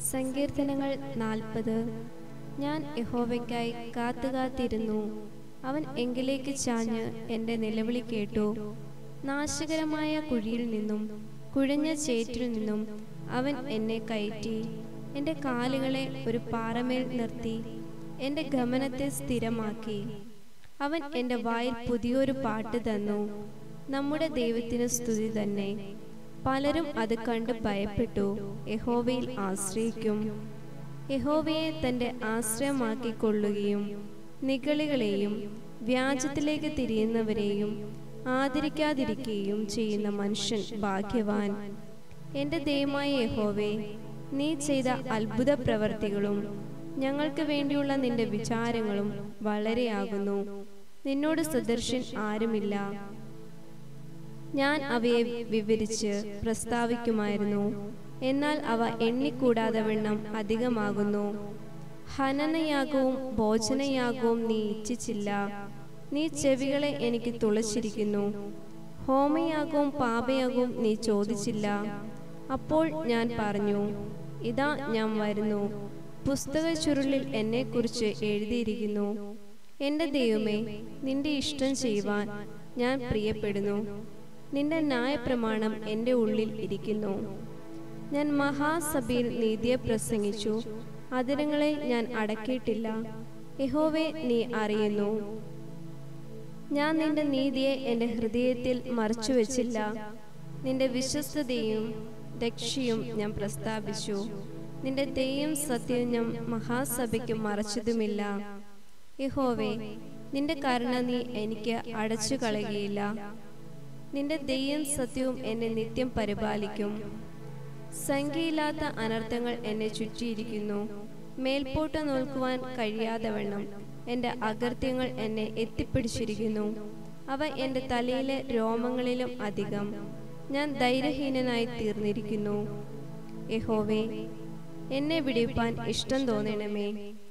സങ്കീർത്തനങ്ങൾ 40. ഞാൻ യഹോവയ്ക്കായി കാത്തുകാത്തിരുന്നു. അവൻ എങ്കിലേക്ക് ചാഞ്ഞ് എൻ്റെ നിലവിളി കേട്ടു. നാശകരമായ കുഴിയിൽ നിന്നും കുഴഞ്ഞ ചേറ്റിൽ നിന്നും അവൻ എന്നെ കയറ്റി. എൻ്റെ കാലുകളെ ഒരു പാറമേൽ നിർത്തി എൻ്റെ ഗമനത്തെ സ്ഥിരമാക്കി. അവൻ എൻ്റെ വായിൽ പുതിയൊരു പാട്ട് തന്നു. നമ്മുടെ ദൈവത്തിന് സ്തുതി തന്നെ. പലരും അത് കണ്ട് ഭയപ്പെട്ടു യഹോവയിൽ ആശ്രയിക്കും. യഹോവയെ തൻ്റെ ആശ്രയമാക്കിക്കൊള്ളുകയും നിഗളികളെയും വ്യാജത്തിലേക്ക് തിരിയുന്നവരെയും ആദരിക്കാതിരിക്കുകയും ചെയ്യുന്ന മനുഷ്യൻ ഭാഗ്യവാൻ. എൻ്റെ ദൈവമായ യഹോവേ, നീ ചെയ്ത അത്ഭുത പ്രവർത്തികളും ഞങ്ങൾക്ക് വേണ്ടിയുള്ള നിന്റെ വിചാരങ്ങളും വളരെയാകുന്നു. നിന്നോട് സദൃശൻ ആരുമില്ല. ഞാൻ അവയെ വിവരിച്ച് പ്രസ്താവിക്കുമായിരുന്നു, എന്നാൽ അവ എണ്ണിക്കൂടാതെ വണ്ണം അധികമാകുന്നു. ഹനനയാഗവും ഭോജനയാഗവും നീ ഇച്ഛിച്ചില്ല. നീ ചെവികളെ എനിക്ക് തുളച്ചിരിക്കുന്നു. ഹോമയാഗവും പാപയാഗവും നീ ചോദിച്ചില്ല. അപ്പോൾ ഞാൻ പറഞ്ഞു, ഇതാ ഞാൻ വരുന്നു. പുസ്തക ചുരുളിൽ എന്നെക്കുറിച്ച് എഴുതിയിരിക്കുന്നു. എൻ്റെ ദൈവമേ, നിന്റെ ഇഷ്ടം ചെയ്യുവാൻ ഞാൻ പ്രിയപ്പെടുന്നു. നിന്റെ ന്യായപ്രമാണം എൻ്റെ ഉള്ളിൽ ഇരിക്കുന്നു. ഞാൻ മഹാസഭയിൽ നീതിയെ പ്രസംഗിച്ചു. അതിരങ്ങളെ ഞാൻ അടക്കിയിട്ടില്ല. യഹോവേ, നീ അറിയുന്നു. ഞാൻ നിന്റെ നീതിയെ എൻ്റെ ഹൃദയത്തിൽ മറച്ചുവെച്ചില്ല. നിന്റെ വിശ്വസ്തതയും രക്ഷയും ഞാൻ പ്രസ്താവിച്ചു. നിന്റെ ദയയും സത്യവും ഞാൻ മഹാസഭയ്ക്ക് മറച്ചതുമില്ല. യഹോവേ, നിന്റെ കരുണ നീ എനിക്ക് അടച്ചു കളയുകയില്ല. നിന്റെ ദയയും സത്യവും എന്നെ നിത്യം പരിപാലിക്കും. സംഖ്യയില്ലാത്ത അനർത്ഥങ്ങൾ എന്നെ ചുറ്റിയിരിക്കുന്നു. മേൽപോട്ട് നോക്കുവാൻ കഴിയാതെ വണ്ണം എൻ്റെ അകൃത്യങ്ങൾ എന്നെ എത്തിപ്പിടിച്ചിരിക്കുന്നു. അവ എൻ്റെ തലയിലെ രോമങ്ങളിലും അധികം. ഞാൻ ധൈര്യഹീനനായി തീർന്നിരിക്കുന്നു. യഹോവേ, എന്നെ വിടിപ്പാൻ ഇഷ്ടം തോന്നണമേ.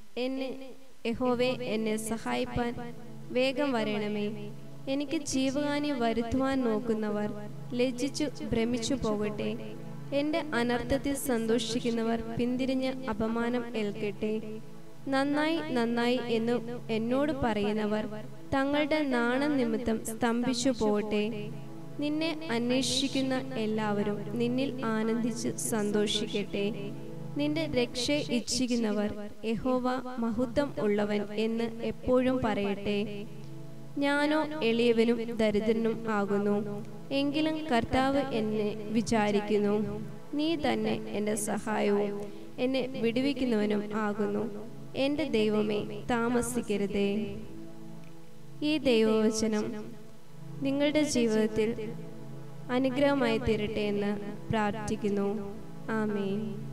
യഹോവേ, എന്നെ സഹായിപ്പാൻ വേഗം വരണമേ. എനിക്ക് ജീവഹാനി വരുത്തുവാൻ നോക്കുന്നവർ ലജ്ജിച്ചു ഭ്രമിച്ചു പോകട്ടെ. എൻ്റെ അനർത്ഥത്തിൽ സന്തോഷിക്കുന്നവർ പിന്തിരിഞ്ഞ് അപമാനം ഏൽക്കട്ടെ. നന്നായി നന്നായി എന്ന് എന്നോട് പറയുന്നവർ തങ്ങളുടെ നാണം നിമിത്തം സ്തംഭിച്ചു പോകട്ടെ. നിന്നെ അന്വേഷിക്കുന്ന എല്ലാവരും നിന്നിൽ ആനന്ദിച്ച് സന്തോഷിക്കട്ടെ. നിന്റെ രക്ഷയെ ഇച്ഛിക്കുന്നവർ യഹോവ മഹത്വം ഉള്ളവൻ എന്ന് എപ്പോഴും പറയട്ടെ. ഞാനോ എളിയവനും ദരിദ്രനും ആകുന്നു, എങ്കിലും കർത്താവ് എന്നെ വിചാരിക്കുന്നു. നീ തന്നെ എൻ്റെ സഹായവും എന്നെ വിടുവിക്കുന്നവനും ആകുന്നു. എൻ്റെ ദൈവമേ, താമസിക്കരുതേ. ഈ ദൈവവചനം നിങ്ങളുടെ ജീവിതത്തിൽ അനുഗ്രഹമായി തീരട്ടെ എന്ന് പ്രാർത്ഥിക്കുന്നു. ആമേൻ.